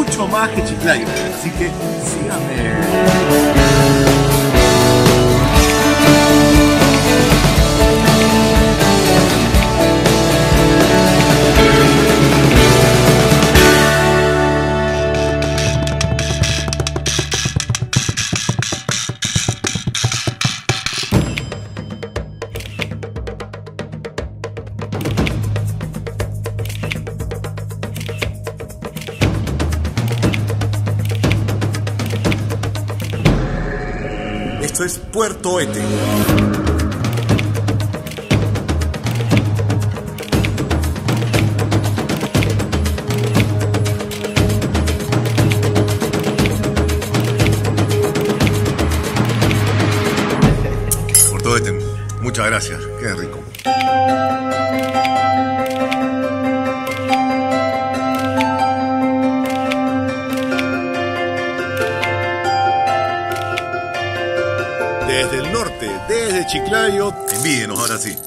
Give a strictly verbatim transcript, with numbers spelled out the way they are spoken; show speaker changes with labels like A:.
A: mucho más que Chiclayo. Así que síganme. Esto es Puerto Ete. Puerto Ete, muchas gracias, qué rico. Desde el norte, desde Chiclayo, envídenos ahora sí.